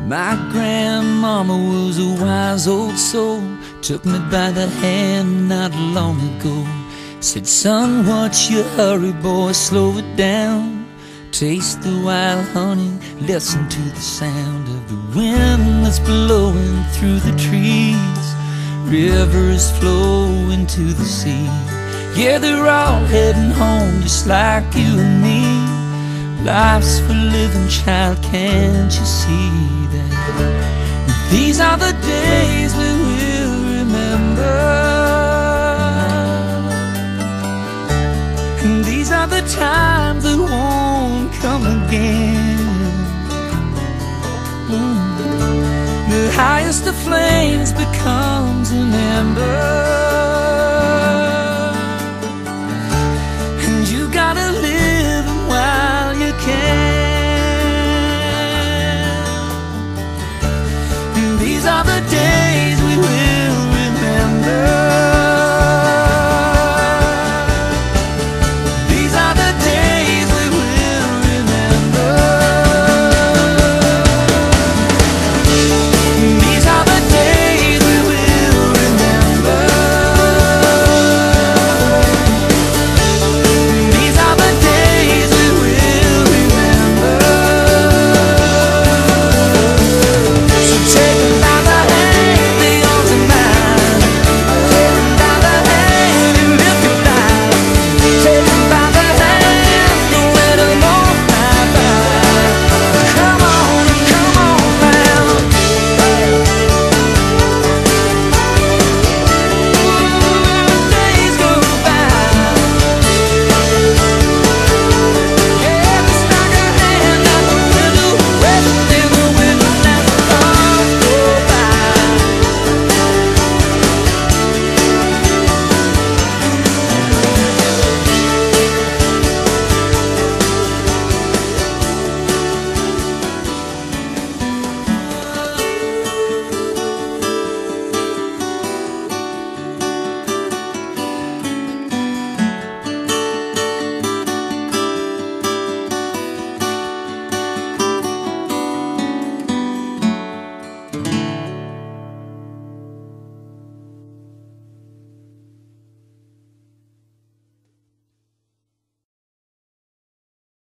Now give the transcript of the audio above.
My grandmama was a wise old soul, took me by the hand not long ago. Said, son, what's your hurry, boy, slow it down. Taste the wild honey, listen to the sound of the wind that's blowing through the trees. Rivers flow into the sea. Yeah, they're all heading home just like you and me. Life's for living, child, can't you see that? These are the days we will remember, and these are the times that won't come again. The highest of flames becomes an ember,